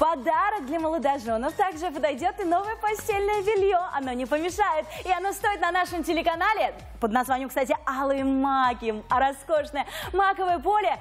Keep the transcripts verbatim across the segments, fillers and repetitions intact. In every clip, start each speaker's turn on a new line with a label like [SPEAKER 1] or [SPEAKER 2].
[SPEAKER 1] подарок для молодоженов. Также подойдет и новое постельное белье. Оно не помешает. И оно стоит на нашем телеканале под названием, кстати, «Алые маки». А роскошное маковое поле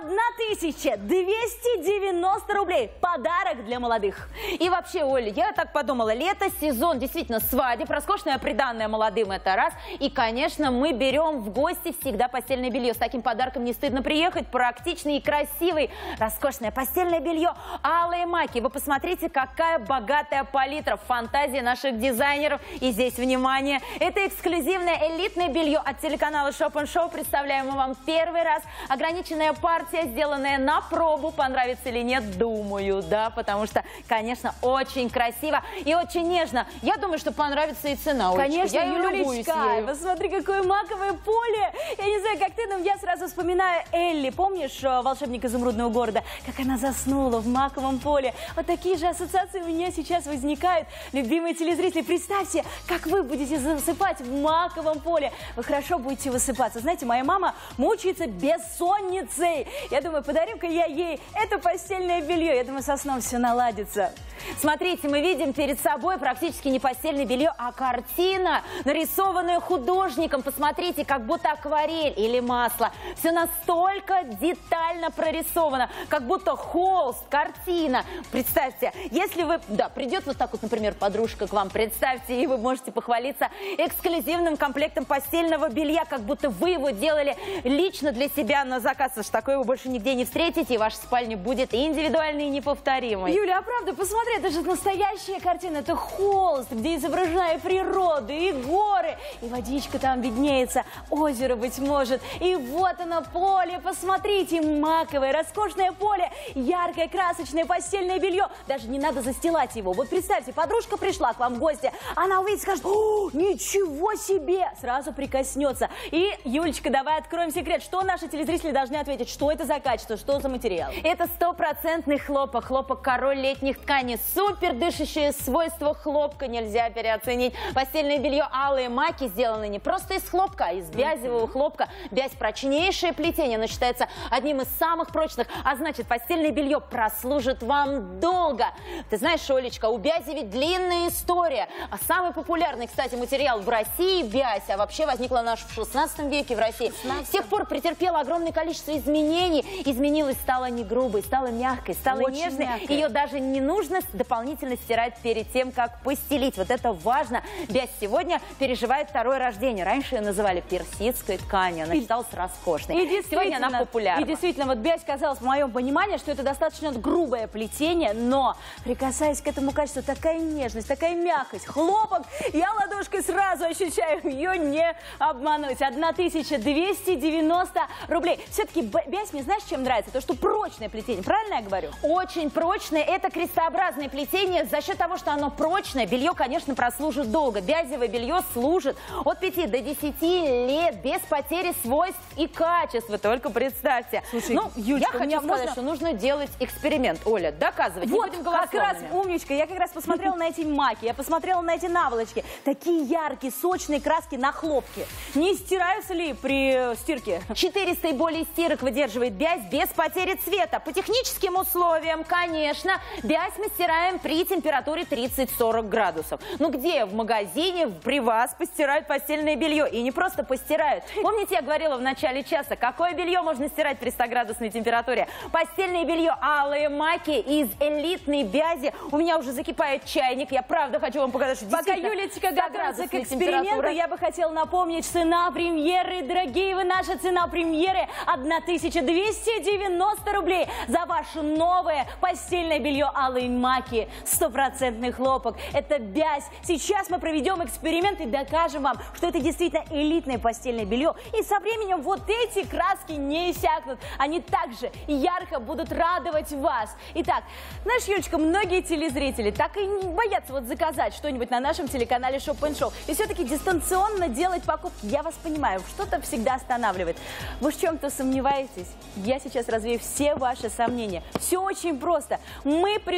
[SPEAKER 1] тысяча двести девяносто рублей. Подарок для молодых.
[SPEAKER 2] И вообще, Оля, я так подумала, лето, сезон действительно свадеб, роскошное приданное молодым — это раз. И, конечно, мы берем в гости всегда постельное белье. С таким подарком не стыдно приехать. Практичный и красивый. Роскошное постельное белье «Алые маки». Вы посмотрите, какая богатая палитра, фантазия наших дизайнеров. И здесь, внимание, это эксклюзивное элитное белье от телеканала Shop and Show. Представляем мы вам первый раз. Ограниченная партия, сделанная на пробу. Понравится или нет, думаю, да, потому что, конечно, очень красиво и очень нежно. Я думаю, что понравится и цена.
[SPEAKER 1] Конечно,
[SPEAKER 2] я
[SPEAKER 1] Юлечка, посмотри, какое маковое поле. Я не знаю, как ты, но я сразу вспоминаю Элли. Помнишь «Волшебник изумрудного города»? Как она заснула в маковом поле. Вот такие же ассоциации у меня сейчас возникают. Любимые телезрители, представьте, как вы будете засыпать в маковом поле. Вы хорошо будете высыпаться. Знаете, моя мама мучается бессонницей. Я думаю, подарю-ка я ей это постельное белье. Я думаю, со сном все наладится.
[SPEAKER 2] Смотрите, мы видим перед собой практически не постельное белье, а картина, нарисованная художником. Посмотрите, как будто акварель или масло. Все настолько детально прорисовано, как будто холст, картина. Представьте, если вы, да, придет вот так вот, например, подружка к вам, представьте, и вы можете похвалиться эксклюзивным комплектом постельного белья, как будто вы его делали лично для себя на заказ. Аж такое вы больше нигде не встретите, и ваша спальня будет индивидуальной и неповторимой.
[SPEAKER 1] Юля, а правда, посмотри, это же настоящая картина, это холст, где изображена и природа, и горы, и водичка там виднеется, озеро, быть может. И вот оно поле, посмотрите, маковое, роскошное поле, яркое, красочное постельное белье. Даже не надо застилать его. Вот представьте, подружка пришла к вам в гости, она увидит, скажет: «О, ничего себе!» Сразу прикоснется. И, Юлечка, давай откроем секрет. Что наши телезрители должны ответить? Что это за качество? Что за материал?
[SPEAKER 2] Это стопроцентный хлопок. Хлопок король летних тканей. Супер дышащие свойства хлопка нельзя переоценить. Постельное белье «Алые маки» сделаны не просто из хлопка, а из бязевого хлопка. Бязь — прочнейшее плетение. Оно считается одним из самых прочных. А значит, постельное белье прослужит вам долго. Ты знаешь, Олечка, у бязи ведь длинная история. А самый популярный, кстати, материал в России — бязь. А вообще возникла она в шестнадцатом веке в России. шестнадцатом. С тех пор претерпела огромное количество изменений. Изменилась, стала не грубой, стала мягкой, стала
[SPEAKER 1] Очень
[SPEAKER 2] нежной.
[SPEAKER 1] мягкой.
[SPEAKER 2] Ее даже не нужно дополнительно стирать перед тем, как постелить. Вот это важно. Бязь сегодня переживает второе рождение. Раньше ее называли персидской тканью. Она считалась роскошной.
[SPEAKER 1] И
[SPEAKER 2] сегодня она популярна.
[SPEAKER 1] И действительно, вот бязь казалось, в моем понимании, что это достаточно грубое плетение, но, прикасаясь к этому качеству, такая нежность, такая мягкость, хлопок, я ладошкой сразу ощущаю, ее не обмануть. тысяча двести девяносто рублей. Все-таки бязь мне, знаешь, чем нравится? То, что прочное плетение, правильно я говорю?
[SPEAKER 2] Очень прочное. Это крестообразное плетение. За счет того, что оно прочное, белье, конечно, прослужит долго. Бязевое белье служит от пяти до десяти лет без потери свойств и качеств. Вы только представьте.
[SPEAKER 1] Слушай,
[SPEAKER 2] ну,
[SPEAKER 1] Юлечка,
[SPEAKER 2] я хочу сказать,
[SPEAKER 1] можно...
[SPEAKER 2] что нужно делать эксперимент. Оля, доказывать.
[SPEAKER 1] Вот,
[SPEAKER 2] не будем
[SPEAKER 1] как раз,
[SPEAKER 2] голословными.
[SPEAKER 1] умничка, я как раз посмотрела на эти маки, я посмотрела на эти наволочки. Такие яркие, сочные краски на хлопке. Не стираются ли при стирке?
[SPEAKER 2] четыреста и более стирок выдерживает бязь без потери цвета. По техническим условиям, конечно, бязь мы стираем при температуре тридцать-сорок градусов. Ну где в магазине при вас постирают постельное белье? И не просто постирают. Помните, я говорила в начале часа, какое белье можно стирать при стоградусной температуре? Постельное белье «Алые маки» из элитной бязи. У меня уже закипает чайник. Я правда хочу вам показать, что
[SPEAKER 1] Пока Юлечка готовится к эксперименту, я бы хотела напомнить, цена премьеры, дорогие вы, наша цена премьеры тысяча двести девяносто рублей за ваше новое постельное белье «Алые маки». Стопроцентный хлопок. Это бязь. Сейчас мы проведем эксперимент и докажем вам, что это действительно элитное постельное белье. И со временем вот эти краски не иссякнут. Они также ярко будут радовать вас. Итак, знаешь, Юлечка, многие телезрители так и не боятся вот заказать что-нибудь на нашем телеканале Shop and Show. И все-таки дистанционно делать покупки, я вас понимаю, что-то всегда останавливает. Вы в чем-то сомневаетесь? Я сейчас развею все ваши сомнения. Все очень просто. Мы предоплату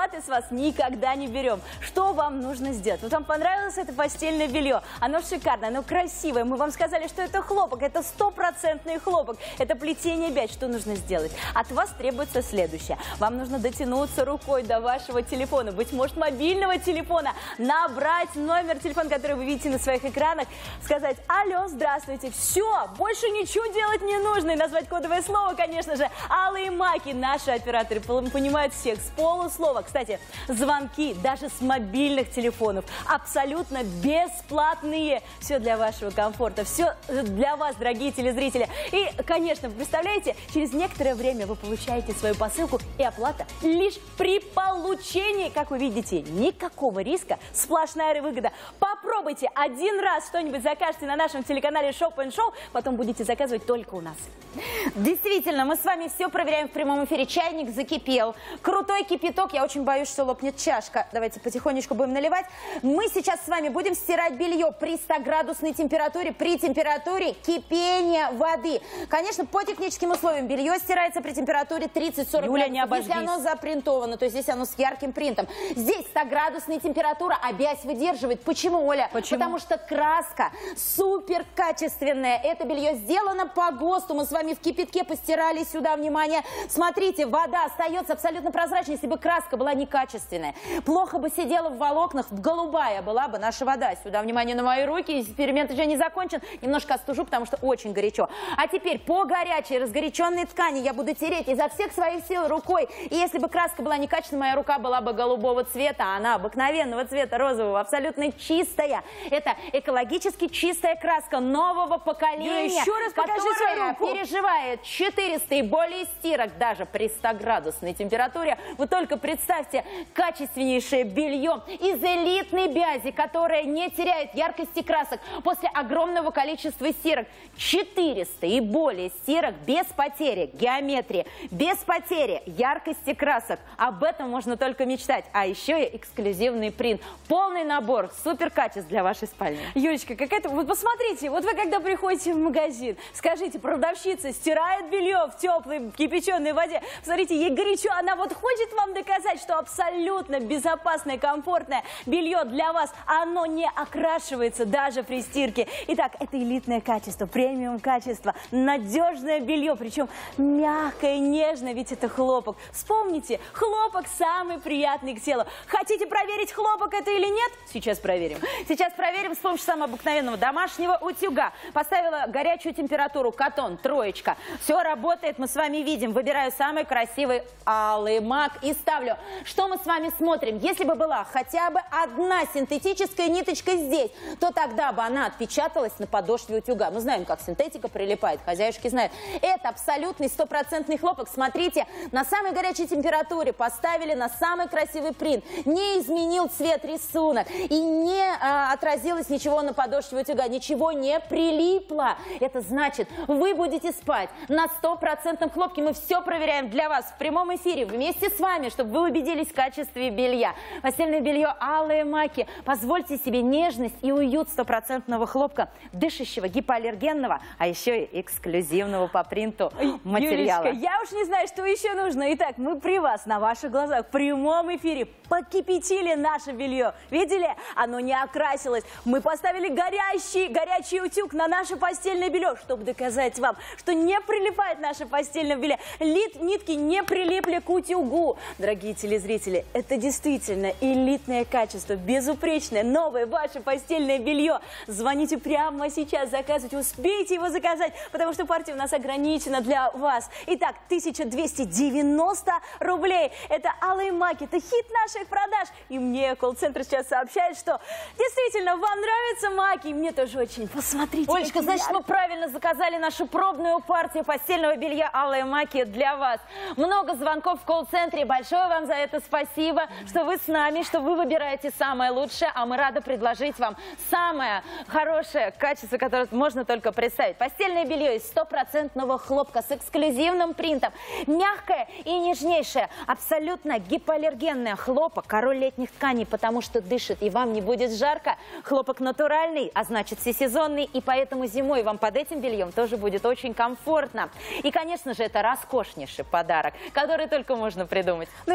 [SPEAKER 1] оплаты с вас никогда не берем. Что вам нужно сделать? Вот вам понравилось это постельное белье? Оно шикарное, оно красивое. Мы вам сказали, что это хлопок, это стопроцентный хлопок, это плетение бязь. Что нужно сделать? От вас требуется следующее. Вам нужно дотянуться рукой до вашего телефона, быть может, мобильного телефона, набрать номер телефона, который вы видите на своих экранах, сказать: алло, здравствуйте, все, больше ничего делать не нужно, и назвать кодовое слово, конечно же, алые маки. Наши операторы понимают всех с полуслова. Кстати, звонки даже с мобильных телефонов абсолютно бесплатные. Все для вашего комфорта, все для вас, дорогие телезрители. И, конечно, представляете, через некоторое время вы получаете свою посылку, и оплата лишь при получении. Как вы видите, никакого риска, сплошная выгода. Попробуйте один раз что-нибудь закажете на нашем телеканале Shop and Show, потом будете заказывать только у нас.
[SPEAKER 2] Действительно, мы с вами все проверяем в прямом эфире. Чайник закипел. Крутой кипяток. Я очень боюсь, что лопнет чашка. Давайте потихонечку будем наливать. Мы сейчас с вами будем стирать белье при стоградусной температуре, при температуре кипения воды. Конечно, по техническим условиям белье стирается при температуре тридцать-сорок градусов. Если оно запринтовано, то есть здесь оно с ярким принтом. Здесь стоградусная температура, а бязь выдерживает. Почему, Оля?
[SPEAKER 1] Почему?
[SPEAKER 2] Потому что краска супер качественная. Это белье сделано по ГОСТу. Мы с вами в кипятке постирали сюда, внимание. Смотрите, вода остается абсолютно прозрачной. Если бы краска была некачественная, плохо бы сидела в волокнах, голубая была бы наша вода. Сюда, внимание, на мои руки. Эксперимент еще не закончен. Немножко остужу, потому что очень горячо. А теперь по горячей разгоряченной ткани я буду тереть изо всех своих сил рукой. И если бы краска была некачественная, моя рука была бы голубого цвета, а она обыкновенного цвета, розового, абсолютно чистая. Это экологически чистая краска нового поколения,
[SPEAKER 1] еще раз
[SPEAKER 2] которая переживает четыреста и более стирок даже при стоградусной температуре. Вы только представьте, качественнейшее белье из элитной бязи, которая не теряет яркости красок после огромного количества стирок. четыреста и более стирок без потери геометрии, без потери яркости красок. Об этом можно только мечтать. А еще и эксклюзивный принт. Полный набор супер качеств для вашей спальни.
[SPEAKER 1] Юлечка, какая-то... Вот посмотрите, вот вы когда приходите в магазин, скажите, продавщица стирает белье в теплой кипяченой воде. Смотрите, ей горячо, она вот хочет вам доказать, что абсолютно безопасное, комфортное белье для вас, оно не окрашивается даже при стирке. Итак, это элитное качество, премиум качество, надежное белье, причем мягкое, нежное, ведь это хлопок. Вспомните, хлопок самый приятный к телу. Хотите проверить, хлопок это или нет? Сейчас проверим.
[SPEAKER 2] Сейчас проверим с помощью самого обыкновенного домашнего утюга. Поставила горячую температуру, катон, троечка. Все работает, мы с вами видим. Выбираю самый красивый алый мак и ставлю. Что мы с вами смотрим? Если бы была хотя бы одна синтетическая ниточка здесь, то тогда бы она отпечаталась на подошве утюга. Мы знаем, как синтетика прилипает, хозяюшки знают. Это абсолютный стопроцентный хлопок. Смотрите, на самой горячей температуре поставили на самый красивый принт. Не изменил цвет, рисунок и не а, отразилось ничего на подошве утюга, ничего не прилипло. Это значит, вы будете спать на стопроцентном хлопке. Мы все проверяем для вас в прямом эфире вместе с вами, чтобы вы убедились в качестве белья. Постельное белье алые маки. Позвольте себе нежность и уют стопроцентного хлопка, дышащего, гипоаллергенного, а еще и эксклюзивного по принту материала.
[SPEAKER 1] Юлечка, я уж не знаю, что еще нужно. Итак, мы при вас, на ваших глазах, в прямом эфире покипятили наше белье. Видели? Оно не окрасилось. Мы поставили горящий, горячий утюг на наше постельное белье, чтобы доказать вам, что не прилипает наше постельное белье. Лит, нитки не прилипли к утюгу. Дорогие телезрители, это действительно элитное качество, безупречное, новое ваше постельное белье. Звоните прямо сейчас, заказывайте, успейте его заказать, потому что партия у нас ограничена для вас. Итак, тысяча двести девяносто рублей. Это алые маки, это хит наших продаж. И мне колл-центр сейчас сообщает, что действительно вам нравятся маки. Мне тоже очень. Посмотрите.
[SPEAKER 2] Олечка, значит, мы правильно заказали нашу пробную партию постельного белья алые маки для вас. Много звонков в колл-центре. Большое вам за это спасибо, что вы с нами, что вы выбираете самое лучшее, а мы рады предложить вам самое хорошее качество, которое можно только представить. Постельное белье из стопроцентного хлопка с эксклюзивным принтом. Мягкое и нежнейшее, абсолютно гипоаллергенное хлопок, король летних тканей, потому что дышит и вам не будет жарко. Хлопок натуральный, а значит всесезонный, и поэтому зимой вам под этим бельем тоже будет очень комфортно. И, конечно же, это роскошнейший подарок, который только можно придумать.
[SPEAKER 1] Ну и, конечно,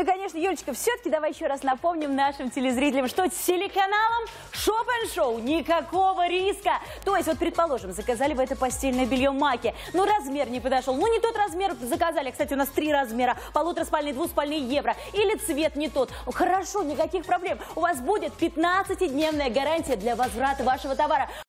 [SPEAKER 1] Юлечка, все-таки давай еще раз напомним нашим телезрителям, что с телеканалом Shop энд Show никакого риска. То есть, вот, предположим, заказали вы это постельное белье Маки, но размер не подошел, ну не тот размер заказали, кстати, у нас три размера, полутораспальный, двуспальный евро, или цвет не тот. Хорошо, никаких проблем. У вас будет пятнадцатидневная гарантия для возврата вашего товара.